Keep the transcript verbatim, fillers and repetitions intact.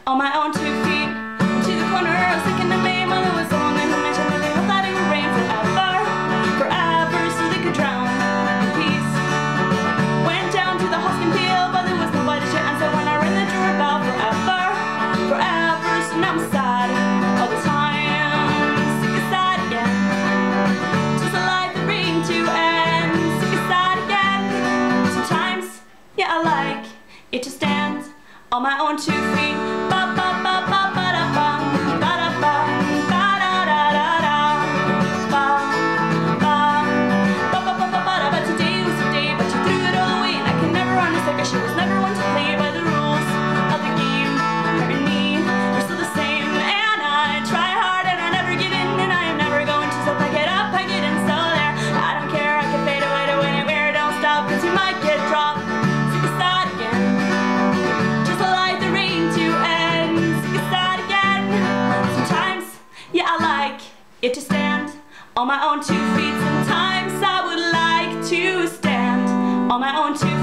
on my own two feet to the corner. I was thinking of me, mother was the one who mentioned that they hope that it would rain forever, forever, so they could drown in peace. Went down to the Hoskin Peel, but there was nobody to answer when I rang the doorbell. Forever, forever, so now I'm sad all the time, sick and sad again. Just a light that ring to end, sick and sad again. Sometimes, yeah, I like it to stand on my own two feet. Ba ba ba ba ba da ba ba da ba ba da da da da ba ba ba ba ba ba ba da. But today was the day, but you threw it all away, and I can never understand 'cause she was never one to play by the rules of the game. Her and me are still the same, and I try hard and I never give in, and I am never going to. So pack it up, pack it in, so there. I don't care, I can fade away to anywhere. Don't stop, 'cause you might get dropped. Sick and sad again. Yeah, I like it to stand on my own two feet. Sometimes I would like to stand on my own two feet.